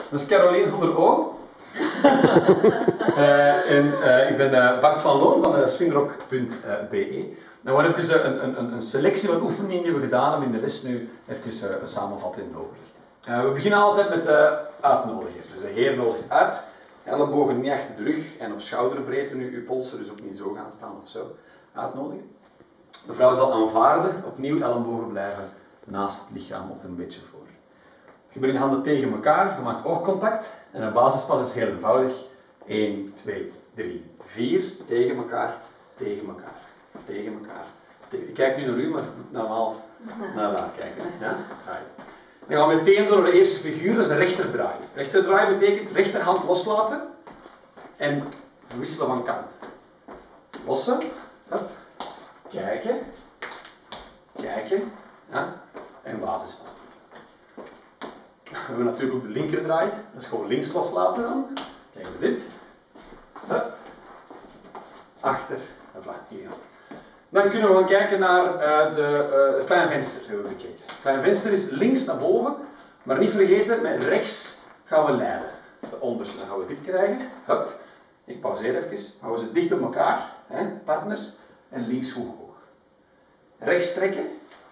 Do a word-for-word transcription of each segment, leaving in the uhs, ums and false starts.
Dat is Caroline zonder O. uh, en uh, ik ben uh, Bart van Loon van uh, spinrock punt be. Nou, we hebben even een, een, een selectie van oefeningen die we gedaan hebben in de les nu even uh, samenvatten en overlichten. Uh, we beginnen altijd met uh, uitnodigen. Dus de heer nodigt uit. Ellebogen niet achter de rug en op schouderbreedte nu uw polsen, dus ook niet zo gaan staan of zo. Uitnodigen. De vrouw zal aanvaarden, opnieuw ellebogen blijven naast het lichaam of een beetje voor. Je brengt je handen tegen elkaar, je maakt oogcontact en een basispas is heel eenvoudig. één, twee, drie, vier, tegen elkaar, tegen elkaar, tegen elkaar. Tegen. Ik kijk nu naar u, maar ik moet normaal naar daar kijken. Ja? Dan gaan we meteen door de eerste figuur, dat is een rechterdraai. Rechterdraai betekent rechterhand loslaten en wisselen van kant. Lossen, hup, kijken, kijken, ja, en basispas. We hebben natuurlijk ook de linkerdraai, dat is gewoon links loslaten dan. Kijken we dit. Hup. Achter en vlak hier. Dan kunnen we gaan kijken naar uh, de, uh, het kleine venster. Hebben we bekeken. Het kleine venster is links naar boven, maar niet vergeten, met rechts gaan we leiden. De onderste, dan gaan we dit krijgen. Hup. Ik pauzeer even. Houden ze dicht op elkaar, hè, partners. En links hoog hoog. Rechts trekken.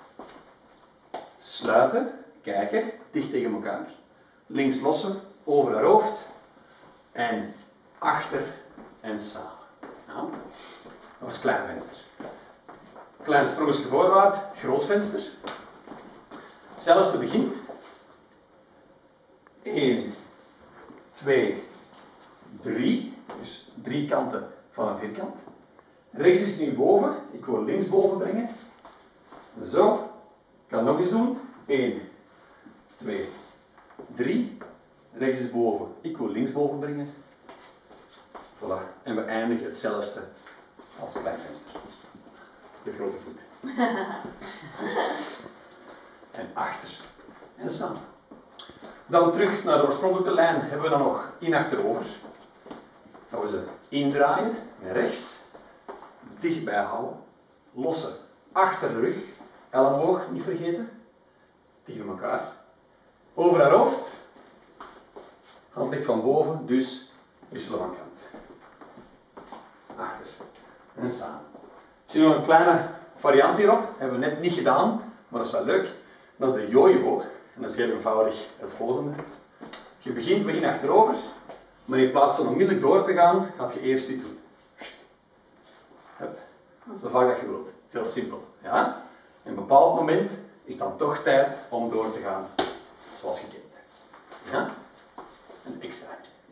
Sluiten. Kijken. Dicht tegen elkaar. Links lossen. Over haar hoofd. En achter en samen. Ja. Dat was het klein venster. Klein sprongetje voorwaarts. Het groot venster. Zelfs te begin. één, twee, drie. Dus drie kanten van een vierkant. Rechts is nu boven. Ik wil links boven brengen. Zo. Ik kan nog eens doen. één, twee, drie. Rechts is boven. Ik wil links boven brengen. Voilà. En we eindigen hetzelfde als het klein venster. De grote voet. En achter. En samen. Dan terug naar de oorspronkelijke lijn hebben we dan nog in achterover. Gaan we ze indraaien. Met rechts. Dichtbij houden. Lossen. Achter de rug. Elleboog niet vergeten. Tegen elkaar. Over haar hoofd. Hand ligt van boven, dus wisselen van kant. Achter. En samen. Zie je nog een kleine variant hierop? Hebben we net niet gedaan, maar dat is wel leuk. Dat is de yo-yo. En dat is heel eenvoudig het volgende. Je begint met in achterover, maar in plaats van onmiddellijk door te gaan, gaat je eerst dit doen. Hup. Zo vaak dat je wilt. Het is heel simpel. Ja? En op een bepaald moment is dan toch tijd om door te gaan zoals je kent. Ja? Een extra.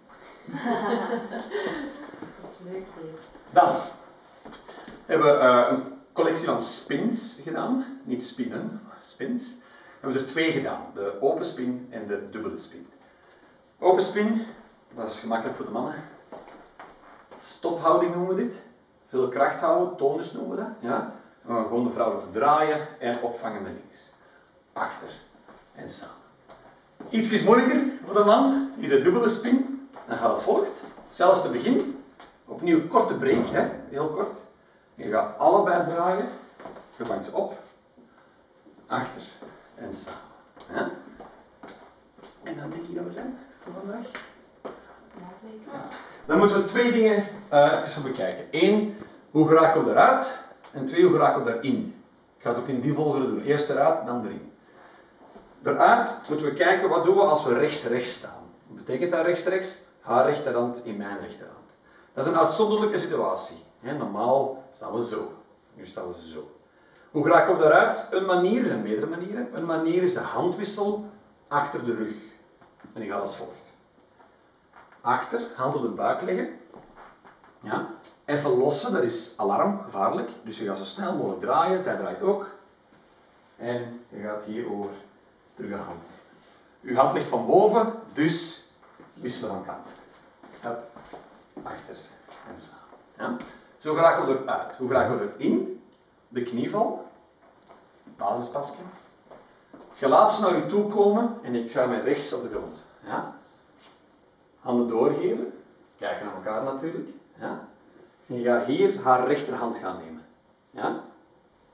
Dan hebben we uh, een collectie van spins gedaan. Niet spinnen, maar spins. We hebben er twee gedaan. De open spin en de dubbele spin. Open spin, dat is gemakkelijk voor de mannen. Stophouding noemen we dit. Veel kracht houden, tonus noemen we dat. Ja? En we gaan gewoon de vrouw laten draaien en opvangen met links. Achter en samen. Iets moeilijker voor de man is de dubbele spin. Dan gaat het volgt. Zelfs te begin. Opnieuw korte break, hè? Heel kort. Je gaat allebei draaien. Je vangt ze op. Achter en samen. Ja? En dan denk je dat we zijn voor vandaag. Ja, zeker. Ja. Dan moeten we twee dingen uh, even bekijken. Eén, hoe geraken we eruit? En twee, hoe geraken we erin? Ik ga het ook in die volgorde doen. Eerst eruit, dan erin. Eruit moeten we kijken, wat doen we als we rechts-rechts staan? Wat betekent dat rechts-rechts? Haar rechterhand in mijn rechterhand. Dat is een uitzonderlijke situatie. Normaal staan we zo. Nu staan we zo. Hoe geraken we daaruit? Een manier, er zijn meerdere manieren. Een manier is de handwissel achter de rug. En die gaat als volgt. Achter, hand op de buik leggen. Ja. Even lossen, dat is alarm, gevaarlijk. Dus je gaat zo snel mogelijk draaien, zij draait ook. En je gaat hierover terug aan hand. Uw hand ligt van boven, dus wisselen van kant. Hup. Achter en samen. Ja. Zo geraken we eruit. Hoe geraken we erin? De knieval. Basispasje. Je laat ze naar u toe komen en ik ga met rechts op de grond. Ja. Handen doorgeven. Kijken naar elkaar natuurlijk. Ja. En je gaat hier haar rechterhand gaan nemen. Ja.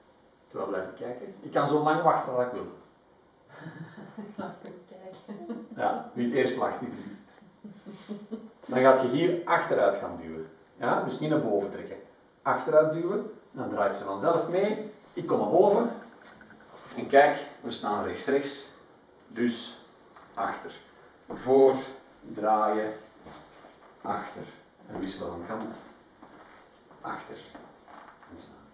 Terwijl blijven kijken. Ik kan zo lang wachten als ik wil. Laat even kijken. Ja, wie het eerst lacht, die verliest. Dan gaat je hier achteruit gaan duwen. Ja, dus niet naar boven trekken. Achteruit duwen, dan draait ze vanzelf mee. Ik kom naar boven. En kijk, we staan rechts, rechts. Dus achter. Voor, draaien, achter. En wisselen van kant. Achter. En staan.